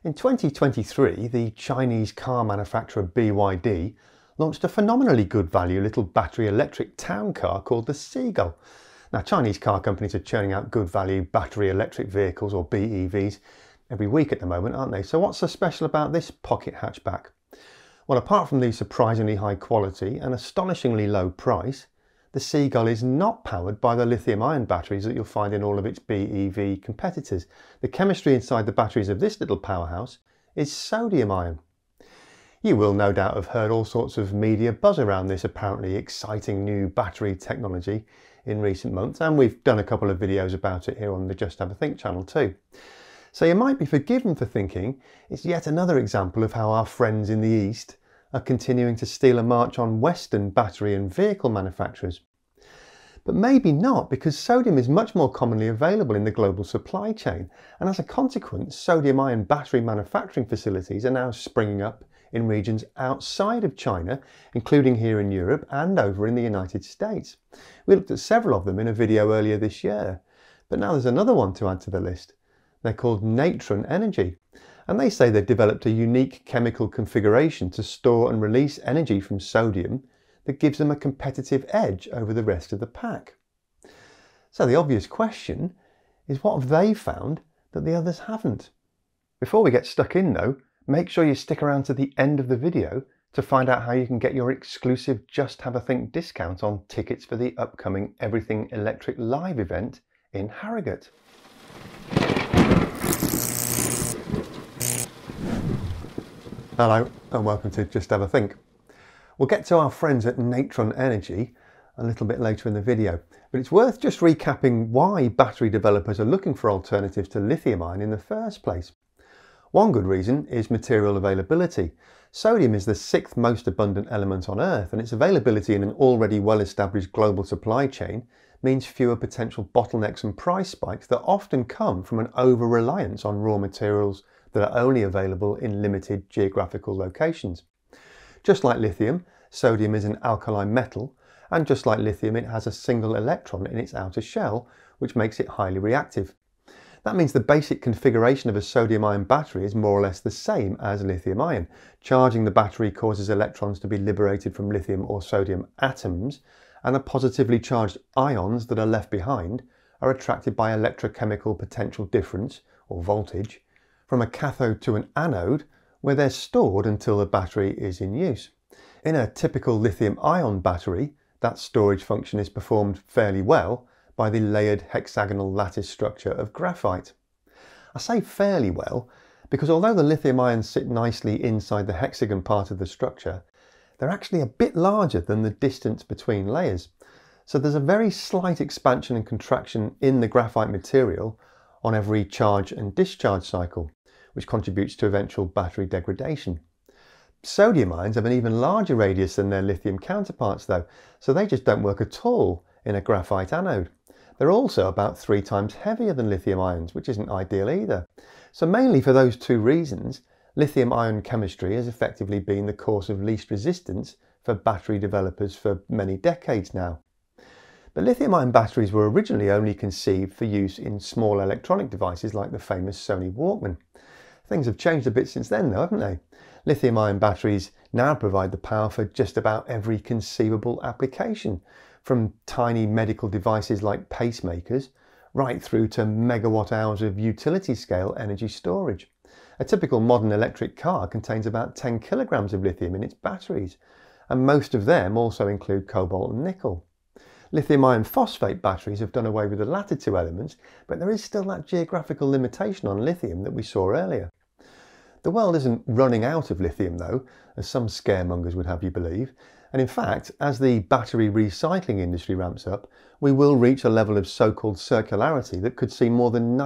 In 2023, the Chinese car manufacturer BYD launched a phenomenally good value little battery electric town car called the Seagull. Now, Chinese car companies are churning out good value battery electric vehicles, or BEVs, every week at the moment, aren't they? So what's so special about this pocket hatchback? Well, apart from the surprisingly high quality and astonishingly low price, the Seagull is not powered by the lithium-ion batteries that you'll find in all of its BEV competitors. The chemistry inside the batteries of this little powerhouse is sodium-ion. You will no doubt have heard all sorts of media buzz around this apparently exciting new battery technology in recent months, and we've done a couple of videos about it here on the Just Have a Think channel too. So you might be forgiven for thinking it's yet another example of how our friends in the East are continuing to steal a march on Western battery and vehicle manufacturers. But maybe not, because sodium is much more commonly available in the global supply chain, and as a consequence, sodium-ion battery manufacturing facilities are now springing up in regions outside of China, including here in Europe and over in the United States. We looked at several of them in a video earlier this year, but now there's another one to add to the list. They're called Natron Energy, and they say they've developed a unique chemical configuration to store and release energy from sodium that gives them a competitive edge over the rest of the pack. So the obvious question is, what have they found that the others haven't? Before we get stuck in though, make sure you stick around to the end of the video to find out how you can get your exclusive Just Have a Think discount on tickets for the upcoming Everything Electric Live event in Harrogate. Hello and welcome to Just Have a Think. We'll get to our friends at Natron Energy a little bit later in the video, but it's worth just recapping why battery developers are looking for alternatives to lithium-ion in the first place. One good reason is material availability. Sodium is the 6th most abundant element on Earth, and its availability in an already well-established global supply chain means fewer potential bottlenecks and price spikes that often come from an over-reliance on raw materials that are only available in limited geographical locations. Just like lithium, sodium is an alkaline metal, and just like lithium, it has a single electron in its outer shell, which makes it highly reactive. That means the basic configuration of a sodium-ion battery is more or less the same as lithium-ion. Charging the battery causes electrons to be liberated from lithium or sodium atoms, and the positively charged ions that are left behind are attracted by electrochemical potential difference, or voltage, from a cathode to an anode, where they're stored until the battery is in use. In a typical lithium-ion battery, that storage function is performed fairly well by the layered hexagonal lattice structure of graphite. I say fairly well because although the lithium ions sit nicely inside the hexagon part of the structure, they're actually a bit larger than the distance between layers. So there's a very slight expansion and contraction in the graphite material on every charge and discharge cycle, which contributes to eventual battery degradation. Sodium ions have an even larger radius than their lithium counterparts though, so they just don't work at all in a graphite anode. They're also about 3 times heavier than lithium ions, which isn't ideal either. So mainly for those two reasons, lithium ion chemistry has effectively been the course of least resistance for battery developers for many decades now. But lithium-ion batteries were originally only conceived for use in small electronic devices like the famous Sony Walkman. Things have changed a bit since then though, haven't they? Lithium-ion batteries now provide the power for just about every conceivable application, from tiny medical devices like pacemakers, right through to megawatt hours of utility-scale energy storage. A typical modern electric car contains about 10 kilograms of lithium in its batteries, and most of them also include cobalt and nickel. Lithium iron phosphate batteries have done away with the latter two elements, but there is still that geographical limitation on lithium that we saw earlier. The world isn't running out of lithium though, as some scaremongers would have you believe, and in fact, as the battery recycling industry ramps up, we will reach a level of so-called circularity that could see more than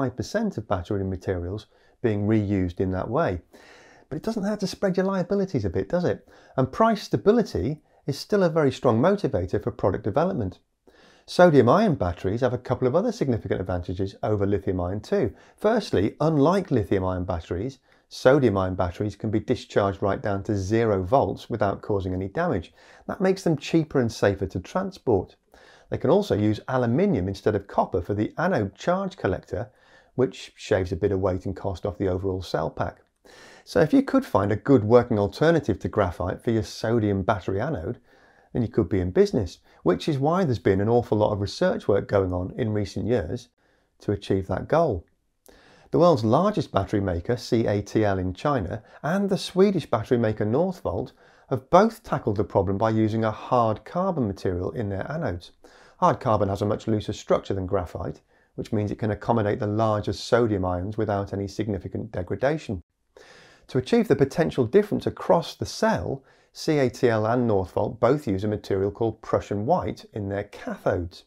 95% of battery materials being reused in that way. But it doesn't have to spread your liabilities a bit, does it? And price stability is still a very strong motivator for product development. Sodium-ion batteries have a couple of other significant advantages over lithium-ion too. Firstly, unlike lithium-ion batteries, sodium-ion batteries can be discharged right down to 0 volts without causing any damage. That makes them cheaper and safer to transport. They can also use aluminium instead of copper for the anode charge collector, which shaves a bit of weight and cost off the overall cell pack. So if you could find a good working alternative to graphite for your sodium battery anode, then you could be in business, which is why there's been an awful lot of research work going on in recent years to achieve that goal. The world's largest battery maker, CATL in China, and the Swedish battery maker Northvolt have both tackled the problem by using a hard carbon material in their anodes. Hard carbon has a much looser structure than graphite, which means it can accommodate the larger sodium ions without any significant degradation. To achieve the potential difference across the cell, CATL and Northvolt both use a material called Prussian white in their cathodes.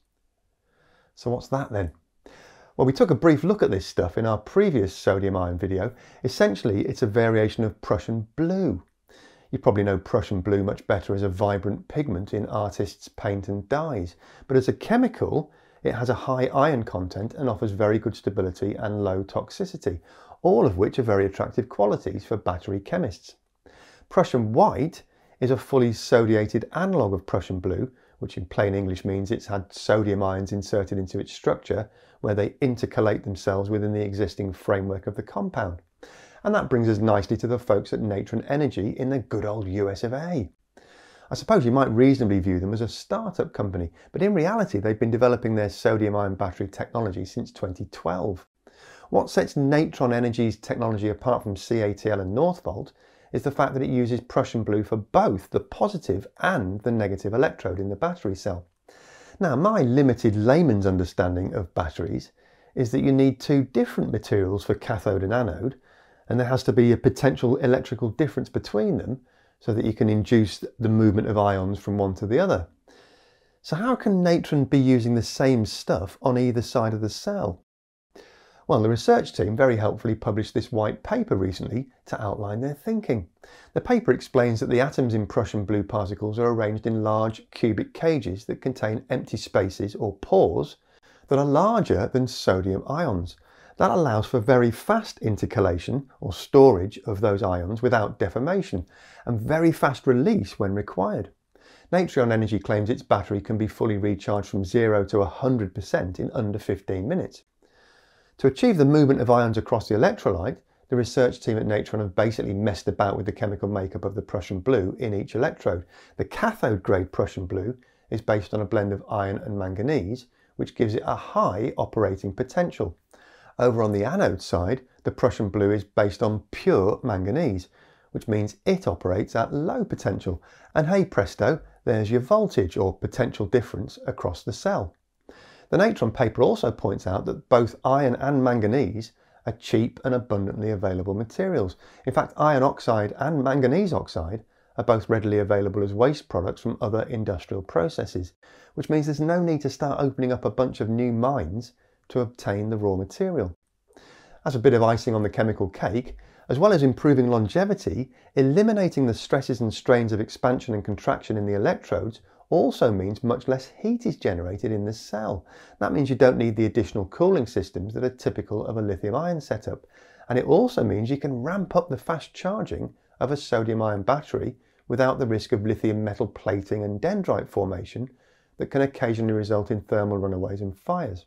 So what's that then? Well, we took a brief look at this stuff in our previous sodium ion video. Essentially, it's a variation of Prussian blue. You probably know Prussian blue much better as a vibrant pigment in artists' paint and dyes, but as a chemical, it has a high iron content and offers very good stability and low toxicity, all of which are very attractive qualities for battery chemists. Prussian white is a fully sodiated analogue of Prussian blue, which in plain English means it's had sodium ions inserted into its structure where they intercalate themselves within the existing framework of the compound. And that brings us nicely to the folks at Natron Energy in the good old US of A. I suppose you might reasonably view them as a startup company, but in reality they've been developing their sodium-ion battery technology since 2012. What sets Natron Energy's technology apart from CATL and Northvolt is the fact that it uses Prussian blue for both the positive and the negative electrode in the battery cell. Now, my limited layman's understanding of batteries is that you need two different materials for cathode and anode, and there has to be a potential electrical difference between them so that you can induce the movement of ions from one to the other. So how can Natron be using the same stuff on either side of the cell? Well, the research team very helpfully published this white paper recently to outline their thinking. The paper explains that the atoms in Prussian blue particles are arranged in large cubic cages that contain empty spaces or pores that are larger than sodium ions. That allows for very fast intercalation or storage of those ions without deformation and very fast release when required. Natron Energy claims its battery can be fully recharged from 0 to 100% in under 15 minutes. To achieve the movement of ions across the electrolyte, the research team at Natron have basically messed about with the chemical makeup of the Prussian blue in each electrode. The cathode grade Prussian blue is based on a blend of iron and manganese, which gives it a high operating potential. Over on the anode side, the Prussian blue is based on pure manganese, which means it operates at low potential. And hey presto, there's your voltage or potential difference across the cell. The Natron paper also points out that both iron and manganese are cheap and abundantly available materials. In fact, iron oxide and manganese oxide are both readily available as waste products from other industrial processes, which means there's no need to start opening up a bunch of new mines to obtain the raw material. As a bit of icing on the chemical cake, as well as improving longevity, eliminating the stresses and strains of expansion and contraction in the electrodes also means much less heat is generated in the cell. That means you don't need the additional cooling systems that are typical of a lithium-ion setup. And it also means you can ramp up the fast charging of a sodium-ion battery without the risk of lithium metal plating and dendrite formation that can occasionally result in thermal runaways and fires.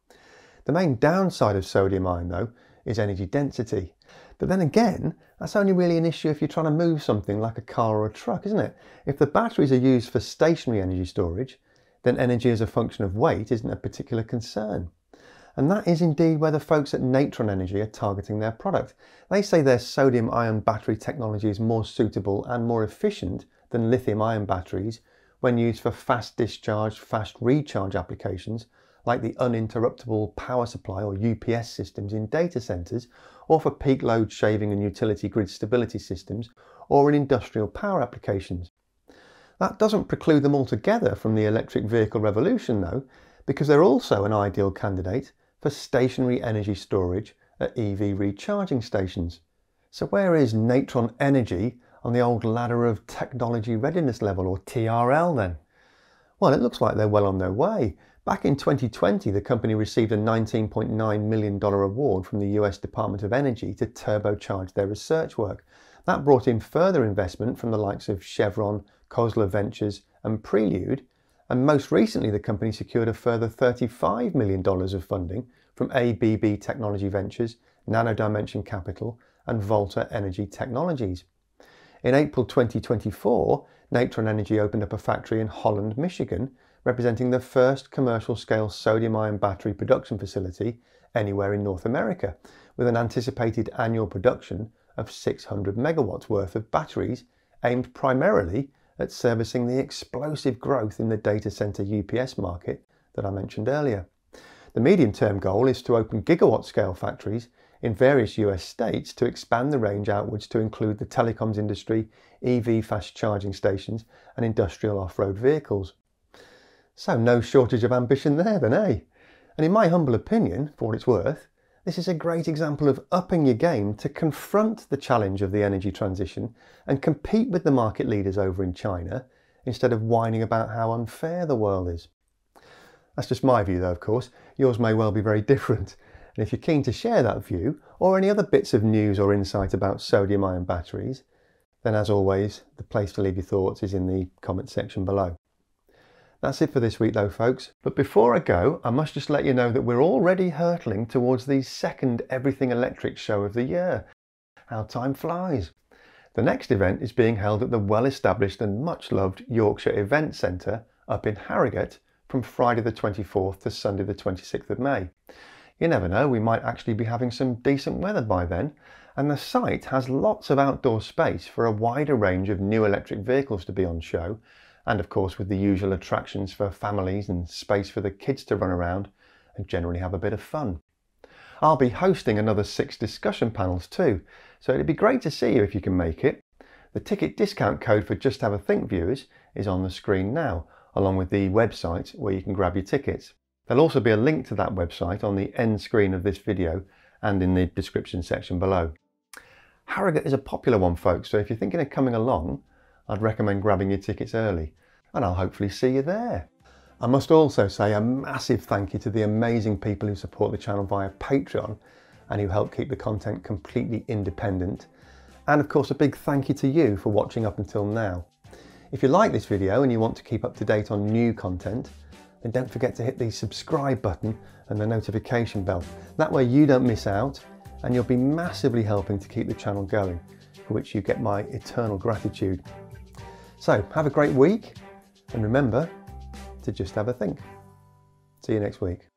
The main downside of sodium ion, though, is energy density. But then again, that's only really an issue if you're trying to move something like a car or a truck, isn't it? If the batteries are used for stationary energy storage, then energy as a function of weight isn't a particular concern. And that is indeed where the folks at Natron Energy are targeting their product. They say their sodium-ion battery technology is more suitable and more efficient than lithium-ion batteries when used for fast discharge, fast recharge applications like the uninterruptible power supply or UPS systems in data centres, or for peak load shaving and utility grid stability systems, or in industrial power applications. That doesn't preclude them altogether from the electric vehicle revolution though, because they're also an ideal candidate for stationary energy storage at EV recharging stations. So where is Natron Energy on the old ladder of technology readiness level, or TRL then? Well, it looks like they're well on their way. Back in 2020, the company received a $19.9 million award from the US Department of Energy to turbocharge their research work. That brought in further investment from the likes of Chevron, Kozler Ventures and Prelude, and most recently the company secured a further $35 million of funding from ABB Technology Ventures, Nano Dimension Capital and Volta Energy Technologies. In April 2024, Natron Energy opened up a factory in Holland, Michigan, representing the first commercial-scale sodium-ion battery production facility anywhere in North America, with an anticipated annual production of 600 megawatts worth of batteries aimed primarily at servicing the explosive growth in the data center UPS market that I mentioned earlier. The medium-term goal is to open gigawatt-scale factories in various US states to expand the range outwards to include the telecoms industry, EV fast charging stations and industrial off-road vehicles. So no shortage of ambition there then, eh? And in my humble opinion, for what it's worth, this is a great example of upping your game to confront the challenge of the energy transition and compete with the market leaders over in China instead of whining about how unfair the world is. That's just my view though, of course. Yours may well be very different. And if you're keen to share that view or any other bits of news or insight about sodium-ion batteries, then as always, the place to leave your thoughts is in the comment section below. That's it for this week though, folks. But before I go, I must just let you know that we're already hurtling towards the second Everything Electric show of the year. How time flies. The next event is being held at the well-established and much-loved Yorkshire Event Centre up in Harrogate from Friday the 24th to Sunday the 26th of May. You never know, we might actually be having some decent weather by then, and the site has lots of outdoor space for a wider range of new electric vehicles to be on show, and of course with the usual attractions for families and space for the kids to run around and generally have a bit of fun. I'll be hosting another 6 discussion panels too, so it'd be great to see you if you can make it. The ticket discount code for Just Have a Think viewers is on the screen now, along with the website where you can grab your tickets. There'll also be a link to that website on the end screen of this video and in the description section below. Harrogate is a popular one, folks, so if you're thinking of coming along, I'd recommend grabbing your tickets early, and I'll hopefully see you there. I must also say a massive thank you to the amazing people who support the channel via Patreon and who help keep the content completely independent. And of course a big thank you to you for watching up until now. If you like this video and you want to keep up to date on new content, then don't forget to hit the subscribe button and the notification bell. That way you don't miss out and you'll be massively helping to keep the channel going, for which you get my eternal gratitude. So have a great week and remember to just have a think. See you next week.